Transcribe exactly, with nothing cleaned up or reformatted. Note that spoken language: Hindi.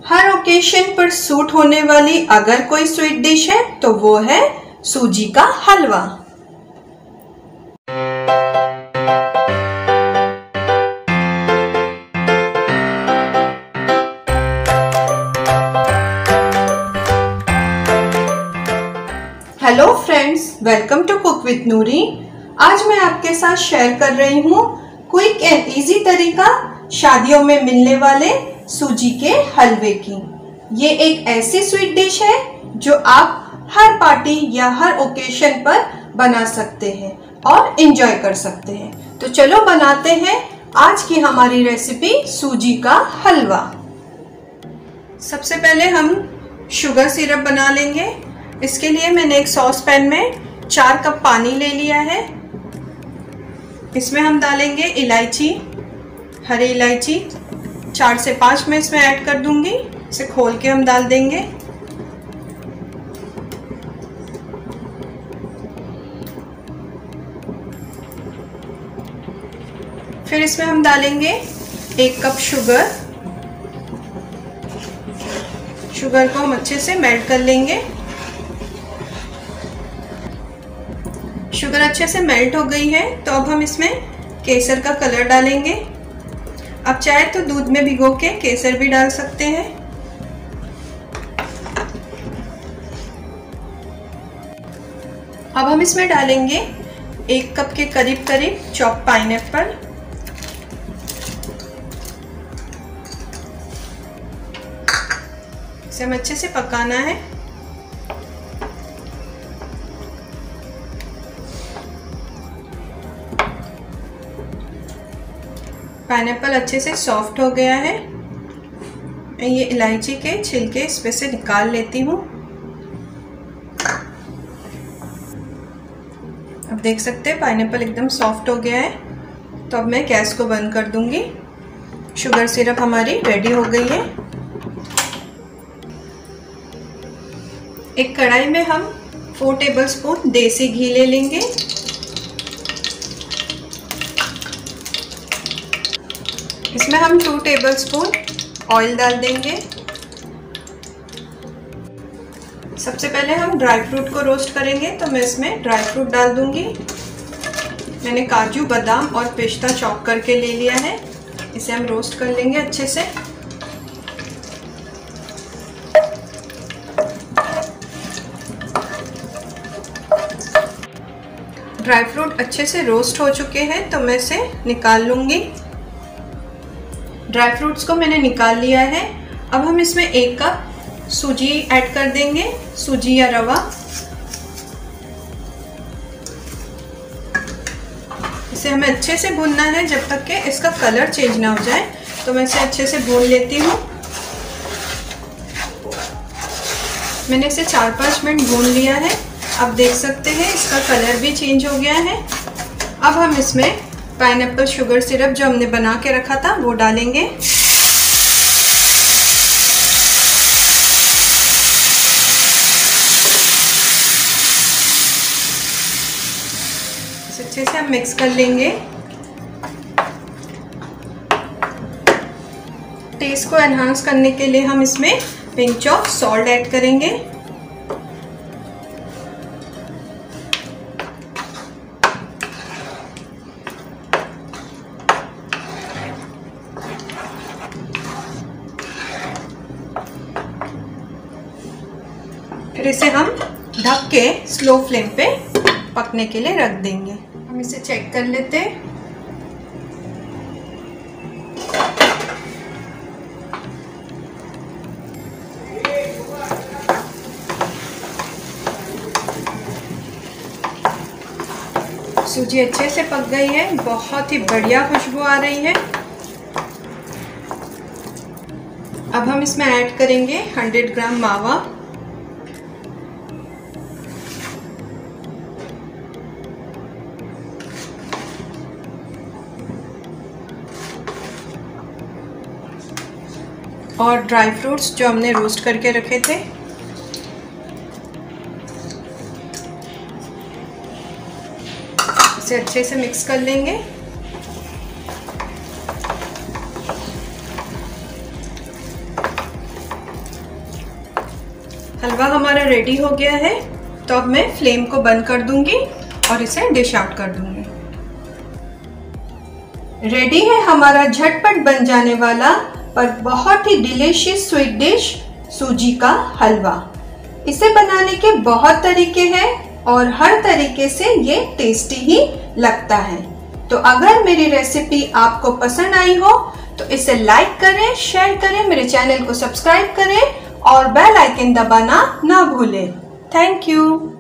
हर ओकेशन पर सूट होने वाली अगर कोई स्वीट डिश है तो वो है सूजी का हलवा। Hello friends, welcome to cook with Noori. आज मैं आपके साथ शेयर कर रही हूँ क्विक एंड इजी तरीका शादियों में मिलने वाले सूजी के हलवे की। ये एक ऐसी स्वीट डिश है जो आप हर पार्टी या हर ओकेशन पर बना सकते हैं और एंजॉय कर सकते हैं। तो चलो बनाते हैं आज की हमारी रेसिपी सूजी का हलवा। सबसे पहले हम शुगर सिरप बना लेंगे। इसके लिए मैंने एक सॉस पैन में चार कप पानी ले लिया है। इसमें हम डालेंगे इलायची, हरी इलायची चार से पाँच मैं इसमें ऐड कर दूंगी। इसे खोल के हम डाल देंगे। फिर इसमें हम डालेंगे एक कप शुगर। शुगर को हम अच्छे से मेल्ट कर लेंगे। शुगर अच्छे से मेल्ट हो गई है तो अब हम इसमें केसर का कलर डालेंगे। आप चाहे तो दूध में भिगो के केसर भी डाल सकते हैं। अब हम इसमें डालेंगे एक कप के करीब करीब चॉप पाइनएप्पल। इसे हम अच्छे से पकाना है। पाइनएप्पल अच्छे से सॉफ्ट हो गया है। मैं ये इलायची के छिलके इस पे से निकाल लेती हूँ। अब देख सकते हैं पाइनएप्पल एकदम सॉफ्ट हो गया है। तो अब मैं गैस को बंद कर दूंगी। शुगर सिरप हमारी रेडी हो गई है। एक कढ़ाई में हम फोर टेबलस्पून देसी घी ले लेंगे। इसमें हम टू टेबलस्पून ऑयल डाल देंगे। सबसे पहले हम ड्राई फ्रूट को रोस्ट करेंगे तो मैं इसमें ड्राई फ्रूट डाल दूंगी। मैंने काजू, बादाम और पिस्ता चॉप करके ले लिया है। इसे हम रोस्ट कर लेंगे अच्छे से। ड्राई फ्रूट अच्छे से रोस्ट हो चुके हैं तो मैं इसे निकाल लूंगी। ड्राई फ्रूट्स को मैंने निकाल लिया है। अब हम इसमें एक कप सूजी ऐड कर देंगे, सूजी या रवा। इसे हमें अच्छे से भूनना है जब तक कि इसका कलर चेंज ना हो जाए। तो मैं इसे अच्छे से भून लेती हूँ। मैंने इसे चार पाँच मिनट भून लिया है। अब देख सकते हैं इसका कलर भी चेंज हो गया है। अब हम इसमें पाइनएप्पल शुगर सिरप जो हमने बना के रखा था वो डालेंगे। इसे अच्छे से हम मिक्स कर लेंगे। टेस्ट को एनहांस करने के लिए हम इसमें पिंच ऑफ सॉल्ट ऐड करेंगे। फिर इसे हम ढक के स्लो फ्लेम पे पकने के लिए रख देंगे। हम इसे चेक कर लेते हैं। सूजी अच्छे से पक गई है। बहुत ही बढ़िया खुशबू आ रही है। अब हम इसमें ऐड करेंगे सौ ग्राम मावा। और ड्राई फ्रूट्स जो हमने रोस्ट करके रखे थे। इसे अच्छे से मिक्स कर लेंगे। हलवा हमारा रेडी हो गया है, तो अब मैं फ्लेम को बंद कर दूंगी और इसे डिश आउट कर दूंगी। रेडी है हमारा झटपट बन जाने वाला पर बहुत ही डिलीशियस स्वीट डिश सूजी का हलवा। इसे बनाने के बहुत तरीके हैं और हर तरीके से ये टेस्टी ही लगता है। तो अगर मेरी रेसिपी आपको पसंद आई हो तो इसे लाइक करें, शेयर करें, मेरे चैनल को सब्सक्राइब करें और बेल आइकन दबाना ना भूलें। Thank you.